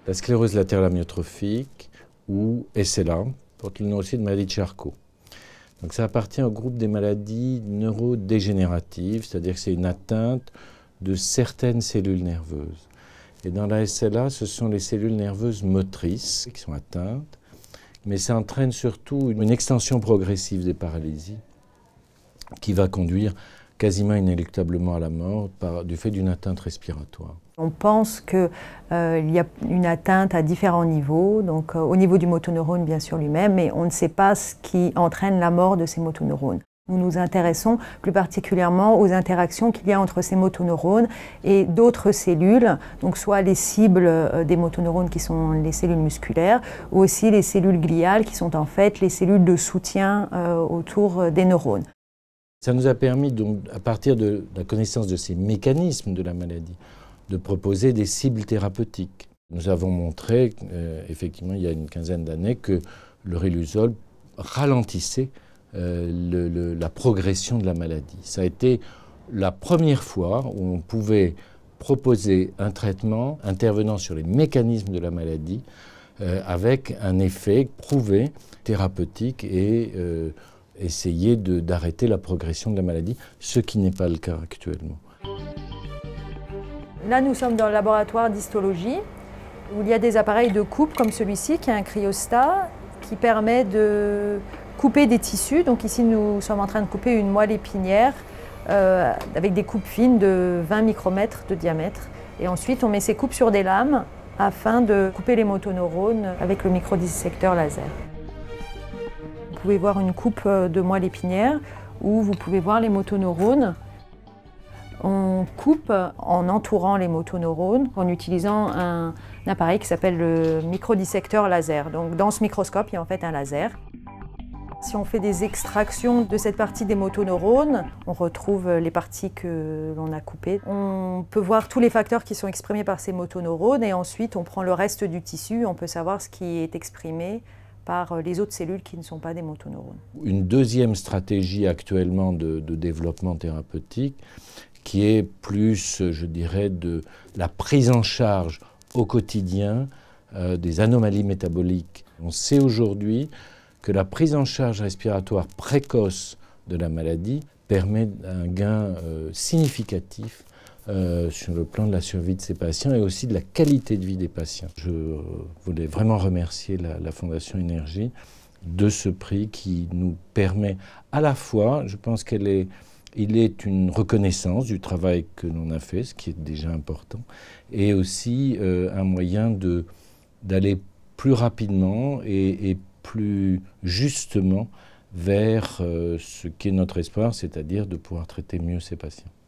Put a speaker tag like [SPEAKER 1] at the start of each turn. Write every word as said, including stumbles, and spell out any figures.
[SPEAKER 1] la sclérose latérale amyotrophique ou S L A, porte le nom aussi de maladie de Charcot. Donc ça appartient au groupe des maladies neurodégénératives, c'est-à-dire que c'est une atteinte de certaines cellules nerveuses. Et dans la S L A, ce sont les cellules nerveuses motrices qui sont atteintes, mais ça entraîne surtout une extension progressive des paralysies qui va conduire quasiment inéluctablement à la mort par, du fait d'une atteinte respiratoire.
[SPEAKER 2] On pense qu'il euh, y a une atteinte à différents niveaux, donc euh, au niveau du motoneurone bien sûr lui-même, mais on ne sait pas ce qui entraîne la mort de ces motoneurones. Nous nous intéressons plus particulièrement aux interactions qu'il y a entre ces motoneurones et d'autres cellules, donc soit les cibles euh, des motoneurones qui sont les cellules musculaires, ou aussi les cellules gliales qui sont en fait les cellules de soutien euh, autour des neurones.
[SPEAKER 1] Ça nous a permis, donc, à partir de la connaissance de ces mécanismes de la maladie, de proposer des cibles thérapeutiques. Nous avons montré, euh, effectivement, il y a une quinzaine d'années, que le riluzole ralentissait euh, le, le, la progression de la maladie. Ça a été la première fois où on pouvait proposer un traitement intervenant sur les mécanismes de la maladie euh, avec un effet prouvé, thérapeutique et euh, essayer d'arrêter la progression de la maladie, ce qui n'est pas le cas actuellement.
[SPEAKER 2] Là, nous sommes dans le laboratoire d'histologie, où il y a des appareils de coupe comme celui-ci, qui est un cryostat, qui permet de couper des tissus. Donc ici, nous sommes en train de couper une moelle épinière euh, avec des coupes fines de vingt micromètres de diamètre. Et ensuite, on met ces coupes sur des lames afin de couper les motoneurones avec le microdissecteur laser. Vous pouvez voir une coupe de moelle épinière où vous pouvez voir les motoneurones. On coupe en entourant les motoneurones en utilisant un, un appareil qui s'appelle le microdissecteur laser. Donc dans ce microscope, il y a en fait un laser. Si on fait des extractions de cette partie des motoneurones, on retrouve les parties que l'on a coupées. On peut voir tous les facteurs qui sont exprimés par ces motoneurones et ensuite on prend le reste du tissu, on peut savoir ce qui est exprimé par les autres cellules qui ne sont pas des motoneurones.
[SPEAKER 1] Une deuxième stratégie actuellement de, de développement thérapeutique qui est plus, je dirais, de la prise en charge au quotidien euh, des anomalies métaboliques. On sait aujourd'hui que la prise en charge respiratoire précoce de la maladie permet un gain euh, significatif euh, sur le plan de la survie de ces patients et aussi de la qualité de vie des patients. Je euh, voulais vraiment remercier la, la Fondation Énergie de ce prix qui nous permet à la fois, je pense qu'elle est Il est une reconnaissance du travail que l'on a fait, ce qui est déjà important, et aussi euh, un moyen d'aller plus rapidement et, et plus justement vers euh, ce qui est notre espoir, c'est-à-dire de pouvoir traiter mieux ces patients.